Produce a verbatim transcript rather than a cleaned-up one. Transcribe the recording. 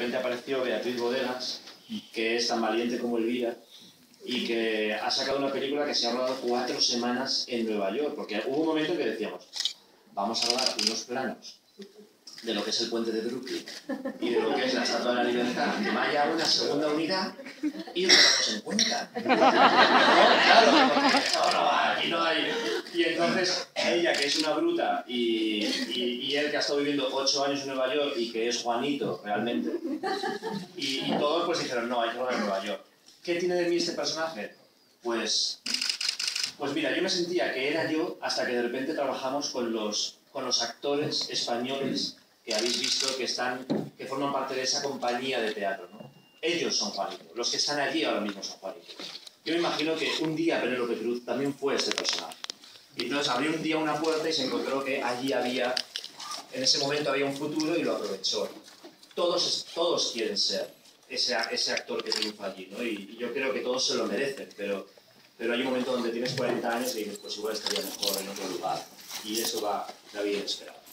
repente apareció Beatriz Bodegas, que es tan valiente como Elvira, y que ha sacado una película que se ha rodado cuatro semanas en Nueva York, porque hubo un momento en que decíamos, vamos a rodar unos planos de lo que es el puente de Brooklyn y de lo que es la Estatua de la Libertad, que vaya a una segunda unidad y lo tomamos en cuenta. No, claro, porque no, no, aquí no hay... Y entonces ella, que es una bruta, y, y, y él, que ha estado viviendo ocho años en Nueva York y que es Juanito, realmente, y, y todos pues dijeron, no, hay que rodar en Nueva York. ¿Qué tiene de mí este personaje? Pues, pues mira, yo me sentía que era yo hasta que de repente trabajamos con los, con los actores españoles que habéis visto que, están, que forman parte de esa compañía de teatro, ¿no? Ellos son Juanito, los que están allí ahora mismo son Juanito. Yo me imagino que un día Penélope Cruz también fue este personaje. Y entonces abrió un día una puerta y se encontró que allí había, en ese momento había un futuro y lo aprovechó. Todos, todos quieren ser ese, ese actor que triunfa allí, ¿no? Y, y yo creo que todos se lo merecen, pero, pero hay un momento donde tienes cuarenta años y dices, pues igual estaría mejor en otro lugar. Y eso va la vida inesperada.